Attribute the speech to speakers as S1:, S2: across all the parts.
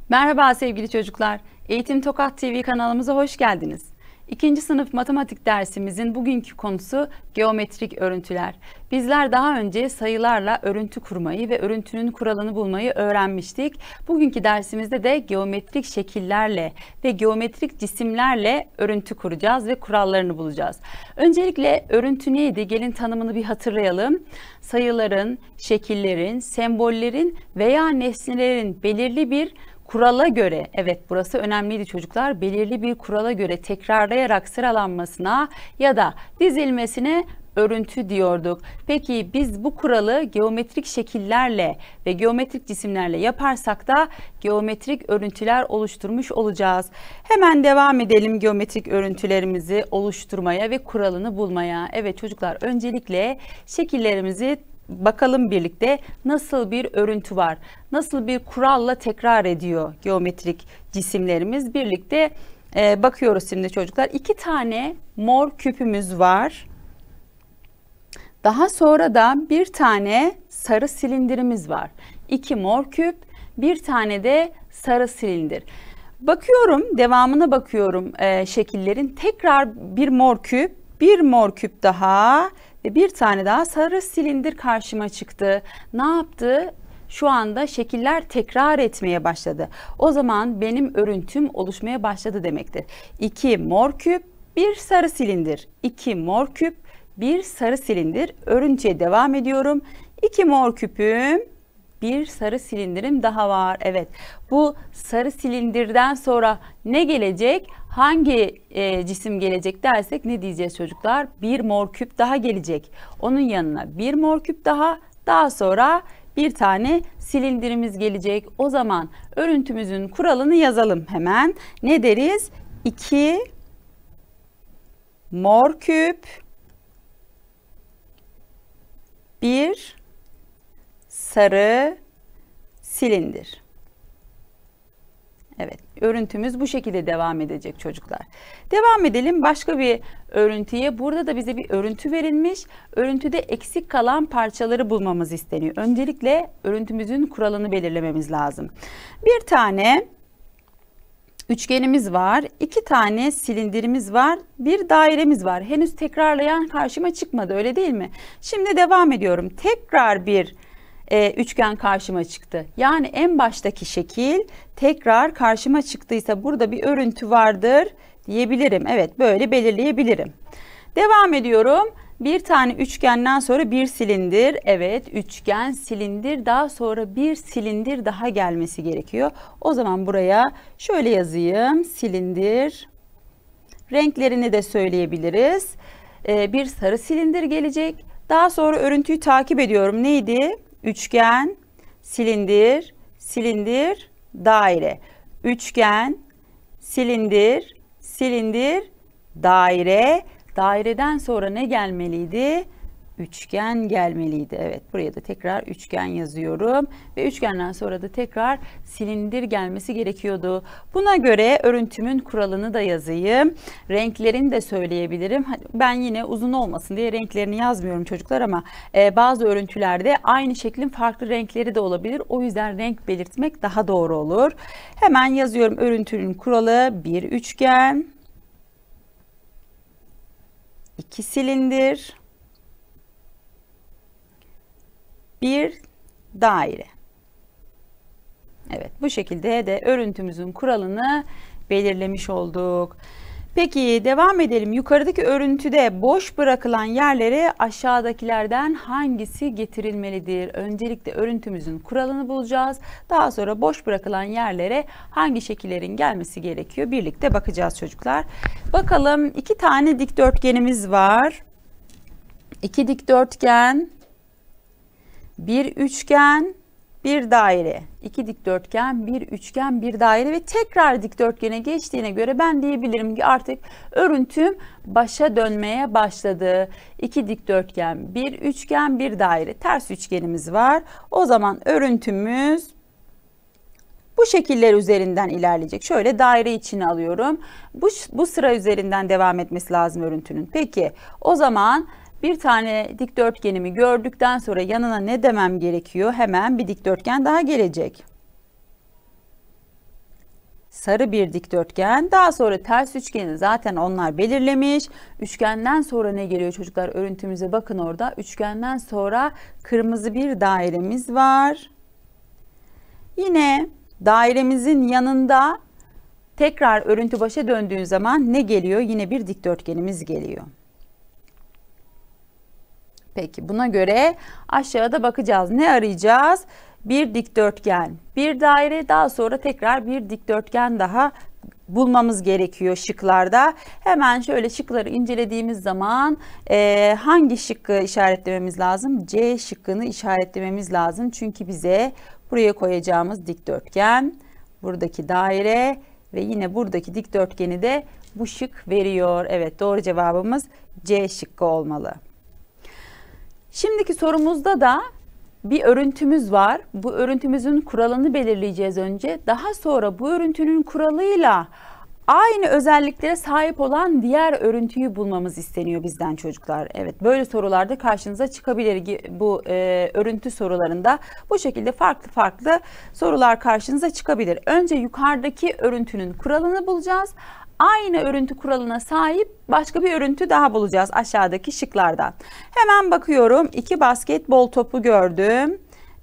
S1: Merhaba sevgili çocuklar. Eğitim Tokat TV kanalımıza hoş geldiniz. 2. sınıf matematik dersimizin bugünkü konusu geometrik örüntüler. Bizler daha önce sayılarla örüntü kurmayı ve örüntünün kuralını bulmayı öğrenmiştik. Bugünkü dersimizde de geometrik şekillerle ve geometrik cisimlerle örüntü kuracağız ve kurallarını bulacağız. Öncelikle örüntü neydi? Gelin tanımını bir hatırlayalım. Sayıların, şekillerin, sembollerin veya nesnelerin belirli bir kurala göre, evet burası önemliydi çocuklar, belirli bir kurala göre tekrarlayarak sıralanmasına ya da dizilmesine örüntü diyorduk. Peki biz bu kuralı geometrik şekillerle ve geometrik cisimlerle yaparsak da geometrik örüntüler oluşturmuş olacağız. Hemen devam edelim geometrik örüntülerimizi oluşturmaya ve kuralını bulmaya. Evet çocuklar, öncelikle şekillerimizi bakalım birlikte nasıl bir örüntü var, nasıl bir kuralla tekrar ediyor geometrik cisimlerimiz. Birlikte bakıyoruz şimdi çocuklar. 2 tane mor küpümüz var. Daha sonra da bir tane sarı silindirimiz var. 2 mor küp, bir tane de sarı silindir. Bakıyorum, devamına bakıyorum şekillerin. Tekrar bir mor küp daha ve bir tane daha sarı silindir karşıma çıktı. Ne yaptı? Şu anda şekiller tekrar etmeye başladı. O zaman benim örüntüm oluşmaya başladı demektir. 2 mor küp, bir sarı silindir. 2 mor küp, bir sarı silindir. Örüntüye devam ediyorum. 2 mor küpüm, bir sarı silindirim daha var. Evet, bu sarı silindirden sonra ne gelecek? Hangi cisim gelecek dersek ne diyeceğiz çocuklar? Bir mor küp daha gelecek. Onun yanına bir mor küp daha sonra bir tane silindirimiz gelecek. O zaman örüntümüzün kuralını yazalım hemen. Ne deriz? 2 mor küp, bir sarı silindir. Evet, örüntümüz bu şekilde devam edecek çocuklar. Devam edelim başka bir örüntüye. Burada da bize bir örüntü verilmiş. Örüntüde eksik kalan parçaları bulmamız isteniyor. Öncelikle örüntümüzün kuralını belirlememiz lazım. Bir tane üçgenimiz var, 2 tane silindirimiz var, bir dairemiz var. Henüz tekrarlayan karşıma çıkmadı, öyle değil mi? Şimdi devam ediyorum. Tekrar bir üçgen karşıma çıktı. Yani en baştaki şekil tekrar karşıma çıktıysa burada bir örüntü vardır diyebilirim. Evet, böyle belirleyebilirim. Devam ediyorum. Bir tane üçgenden sonra bir silindir. Evet, üçgen, silindir, daha sonra bir silindir daha gelmesi gerekiyor. O zaman buraya şöyle yazayım. Silindir. Renklerini de söyleyebiliriz. Bir sarı silindir gelecek. Daha sonra örüntüyü takip ediyorum. Neydi? Üçgen, silindir, silindir, daire. Üçgen, silindir, silindir, daire. Daireden sonra ne gelmeliydi? Üçgen gelmeliydi. Evet, buraya da tekrar üçgen yazıyorum. Ve üçgenden sonra da tekrar silindir gelmesi gerekiyordu. Buna göre örüntümün kuralını da yazayım. Renklerini de söyleyebilirim. Ben yine uzun olmasın diye renklerini yazmıyorum çocuklar ama bazı örüntülerde aynı şeklin farklı renkleri de olabilir. O yüzden renk belirtmek daha doğru olur. Hemen yazıyorum örüntünün kuralı. Bir üçgen, 2 silindir, bir daire. Evet, bu şekilde de örüntümüzün kuralını belirlemiş olduk. Peki devam edelim. Yukarıdaki örüntüde boş bırakılan yerlere aşağıdakilerden hangisi getirilmelidir? Öncelikle örüntümüzün kuralını bulacağız. Daha sonra boş bırakılan yerlere hangi şekillerin gelmesi gerekiyor? Birlikte bakacağız çocuklar. Bakalım, 2 tane dikdörtgenimiz var. 2 dikdörtgen, bir üçgen, bir daire. 2 dikdörtgen, bir üçgen, bir daire ve tekrar dikdörtgene geçtiğine göre ben diyebilirim ki artık örüntüm başa dönmeye başladı. 2 dikdörtgen, bir üçgen, bir daire. Ters üçgenimiz var. O zaman örüntümüz bu şekiller üzerinden ilerleyecek. Şöyle daire içine alıyorum. Bu sıra üzerinden devam etmesi lazım örüntünün. Peki o zaman bir tane dikdörtgenimi gördükten sonra yanına ne demem gerekiyor? Hemen bir dikdörtgen daha gelecek. sarı bir dikdörtgen. Daha sonra ters üçgeni zaten onlar belirlemiş. Üçgenden sonra ne geliyor çocuklar? Örüntümüze bakın orada. Üçgenden sonra kırmızı bir dairemiz var. Yine dairemizin yanında tekrar örüntü başa döndüğün zaman ne geliyor? Yine bir dikdörtgenimiz geliyor. Peki buna göre aşağıda bakacağız. Ne arayacağız? Bir dikdörtgen, bir daire, daha sonra tekrar bir dikdörtgen daha bulmamız gerekiyor şıklarda. Hemen şöyle şıkları incelediğimiz zaman hangi şıkkı işaretlememiz lazım? C şıkkını işaretlememiz lazım. Çünkü bize buraya koyacağımız dikdörtgen, buradaki daire ve yine buradaki dikdörtgeni de bu şık veriyor. Evet, doğru cevabımız C şıkkı olmalı. Şimdiki sorumuzda da bir örüntümüz var. Bu örüntümüzün kuralını belirleyeceğiz önce. Daha sonra bu örüntünün kuralıyla aynı özelliklere sahip olan diğer örüntüyü bulmamız isteniyor bizden çocuklar. Evet, böyle sorularda karşınıza çıkabilir bu örüntü sorularında. Bu şekilde farklı sorular karşınıza çıkabilir. Önce yukarıdaki örüntünün kuralını bulacağız. Aynı örüntü kuralına sahip başka bir örüntü daha bulacağız aşağıdaki şıklardan. Hemen bakıyorum. 2 basketbol topu gördüm.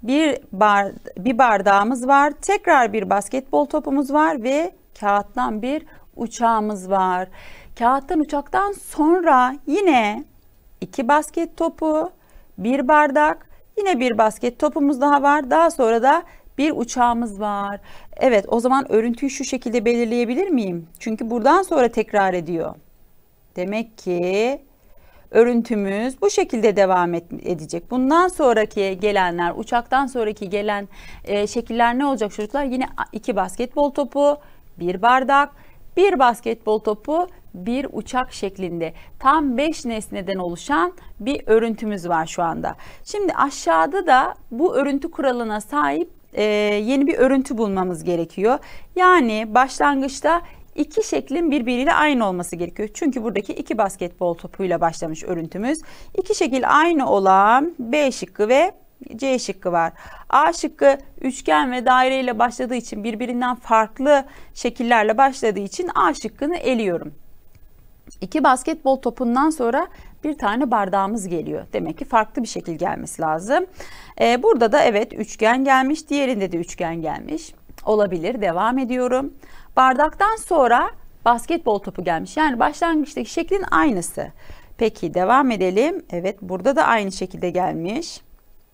S1: Bir bardağımız var. Tekrar bir basketbol topumuz var ve kağıttan bir uçağımız var. Kağıttan uçaktan sonra yine 2 basket topu, bir bardak, yine bir basket topumuz daha var. Daha sonra da bir uçağımız var. Evet, o zaman örüntüyü şu şekilde belirleyebilir miyim? Çünkü buradan sonra tekrar ediyor. Demek ki örüntümüz bu şekilde devam edecek. Bundan sonraki gelenler, uçaktan sonraki gelen şekiller ne olacak çocuklar? Yine 2 basketbol topu, bir bardak, bir basketbol topu, bir uçak şeklinde. Tam 5 nesneden oluşan bir örüntümüz var şu anda. Şimdi aşağıda da bu örüntü kuralına sahip yeni bir örüntü bulmamız gerekiyor. Yani başlangıçta iki şeklin birbiriyle aynı olması gerekiyor. Çünkü buradaki 2 basketbol topuyla başlamış örüntümüz. İki şekil aynı olan B şıkkı ve C şıkkı var. A şıkkı üçgen ve daire ile başladığı için, birbirinden farklı şekillerle başladığı için A şıkkını eliyorum. 2 basketbol topundan sonra bir tane bardağımız geliyor. Demek ki farklı bir şekil gelmesi lazım. Burada da evet üçgen gelmiş. Diğerinde de üçgen gelmiş. Olabilir. Devam ediyorum. Bardaktan sonra basketbol topu gelmiş. Yani başlangıçtaki şeklin aynısı. Peki devam edelim. Evet, burada da aynı şekilde gelmiş.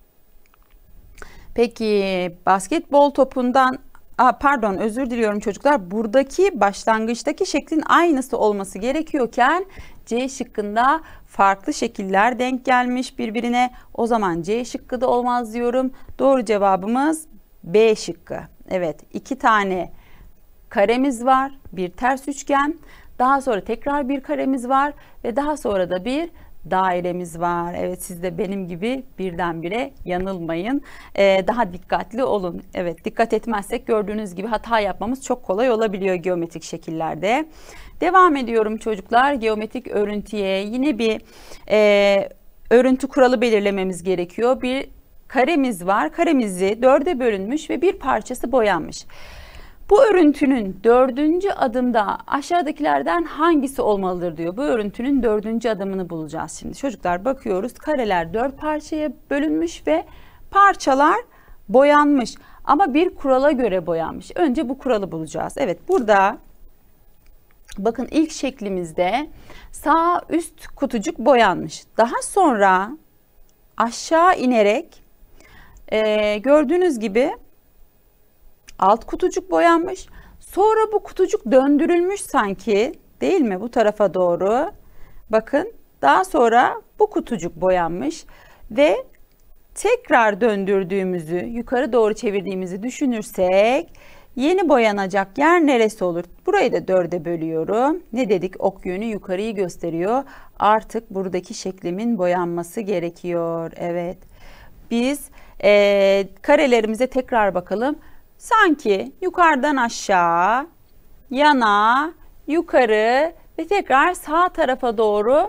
S1: Peki basketbol topundan pardon, özür diliyorum çocuklar. Buradaki başlangıçtaki şeklin aynısı olması gerekiyorken C şıkkında farklı şekiller denk gelmiş birbirine. O zaman C şıkkı da olmaz diyorum. Doğru cevabımız B şıkkı. Evet, 2 tane karemiz var. Bir ters üçgen. Daha sonra tekrar bir karemiz var ve daha sonra da bir dairemiz var. Evet, siz de benim gibi birdenbire yanılmayın. Daha dikkatli olun. Evet, dikkat etmezsek gördüğünüz gibi hata yapmamız çok kolay olabiliyor geometrik şekillerde. Devam ediyorum çocuklar. Geometrik örüntüye yine bir örüntü kuralı belirlememiz gerekiyor. Bir karemiz var. Karemizi 4'e bölünmüş ve bir parçası boyanmış. Bu örüntünün 4. adımda aşağıdakilerden hangisi olmalıdır diyor. Bu örüntünün 4. adımını bulacağız şimdi. Çocuklar bakıyoruz. Kareler 4 parçaya bölünmüş ve parçalar boyanmış. Ama bir kurala göre boyanmış. Önce bu kuralı bulacağız. Evet, burada bakın ilk şeklimizde sağ üst kutucuk boyanmış. Daha sonra aşağı inerek gördüğünüz gibi alt kutucuk boyanmış. Sonra bu kutucuk döndürülmüş sanki, değil mi? Bu tarafa doğru. Bakın, daha sonra bu kutucuk boyanmış ve tekrar döndürdüğümüzü, yukarı doğru çevirdiğimizi düşünürsek yeni boyanacak yer neresi olur? Burayı da 4'e bölüyorum. Ne dedik? Ok yönü yukarıyı gösteriyor. Artık buradaki şeklimin boyanması gerekiyor. Evet. Biz karelerimize tekrar bakalım. Sanki yukarıdan aşağı, yana, yukarı ve tekrar sağ tarafa doğru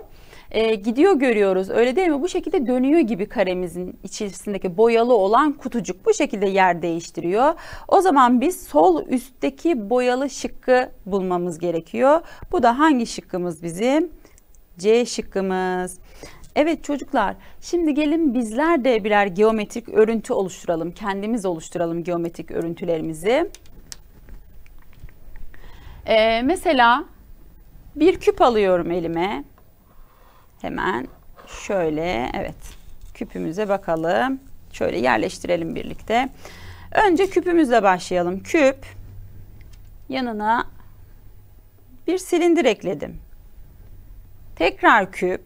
S1: gidiyor görüyoruz. Öyle değil mi? Bu şekilde dönüyor gibi karemizin içerisindeki boyalı olan kutucuk bu şekilde yer değiştiriyor. O zaman biz sol üstteki boyalı şıkkı bulmamız gerekiyor. Bu da hangi şıkkımız bizim? C şıkkımız. Evet çocuklar, şimdi gelin bizler de birer geometrik örüntü oluşturalım. Kendimiz oluşturalım geometrik örüntülerimizi. Mesela bir küp alıyorum elime. Hemen şöyle, evet, küpümüze bakalım. Şöyle yerleştirelim birlikte. Önce küpümüzle başlayalım. Küp, yanına bir silindir ekledim. Tekrar küp,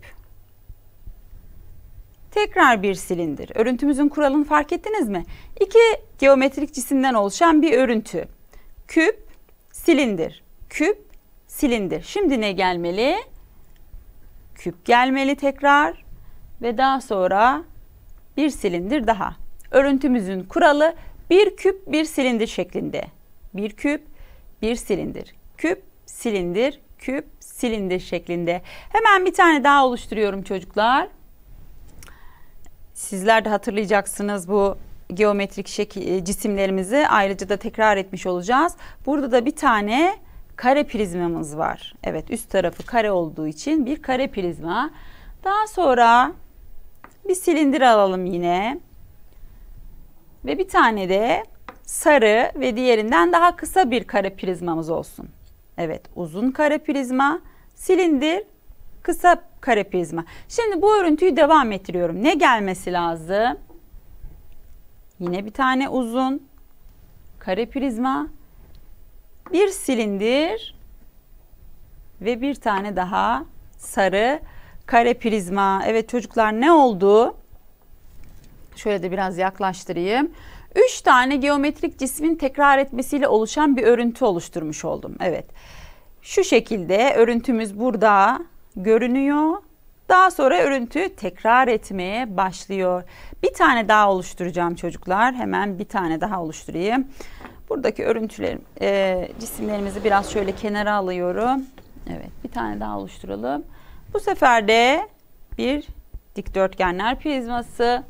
S1: tekrar bir silindir. Örüntümüzün kuralını fark ettiniz mi? İki geometrik cisimden oluşan bir örüntü. Küp, silindir. Küp, silindir. Şimdi ne gelmeli? Küp gelmeli tekrar ve daha sonra bir silindir daha. Örüntümüzün kuralı bir küp, bir silindir şeklinde. Bir küp, bir silindir. Küp, silindir, küp, silindir şeklinde. Hemen bir tane daha oluşturuyorum çocuklar. Sizler de hatırlayacaksınız bu geometrik cisimlerimizi. Ayrıca da tekrar etmiş olacağız. Burada da bir tane kare prizmamız var. Evet, üst tarafı kare olduğu için bir kare prizma. Daha sonra bir silindir alalım yine. Ve bir tane de sarı ve diğerinden daha kısa bir kare prizmamız olsun. Evet, uzun kare prizma, silindir, kısa kare prizma. Şimdi bu örüntüyü devam ettiriyorum. Ne gelmesi lazım? Yine bir tane uzun kare prizma, bir silindir ve bir tane daha sarı kare prizma. Evet çocuklar, ne oldu? Şöyle de biraz yaklaştırayım. 3 tane geometrik cismin tekrar etmesiyle oluşan bir örüntü oluşturmuş oldum. Evet. Şu şekilde örüntümüz burada görünüyor. Daha sonra örüntü tekrar etmeye başlıyor. Bir tane daha oluşturacağım çocuklar. Hemen bir tane daha oluşturayım. Buradaki cisimlerimizi biraz şöyle kenara alıyorum. Evet, bir tane daha oluşturalım. Bu sefer de bir dikdörtgenler prizması,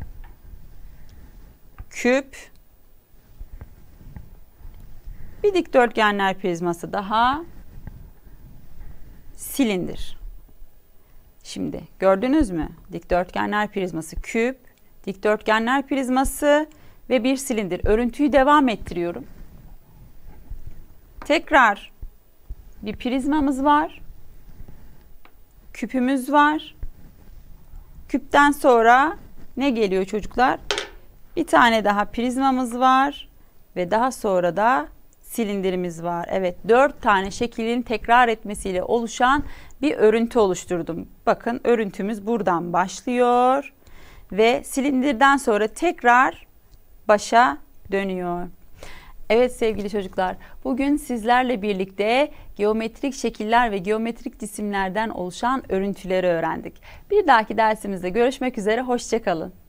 S1: küp, bir dikdörtgenler prizması daha, silindir. Şimdi gördünüz mü? Dikdörtgenler prizması, küp, dikdörtgenler prizması ve bir silindir. Örüntüyü devam ettiriyorum. Tekrar bir prizmamız var. Küpümüz var. Küpten sonra ne geliyor çocuklar? Bir tane daha prizmamız var ve daha sonra da silindirimiz var. Evet, 4 tane şeklin tekrar etmesiyle oluşan bir örüntü oluşturdum. Bakın, örüntümüz buradan başlıyor ve silindirden sonra tekrar başa dönüyor. Evet sevgili çocuklar, bugün sizlerle birlikte geometrik şekiller ve geometrik cisimlerden oluşan örüntüleri öğrendik. Bir dahaki dersimizde görüşmek üzere, hoşça kalın.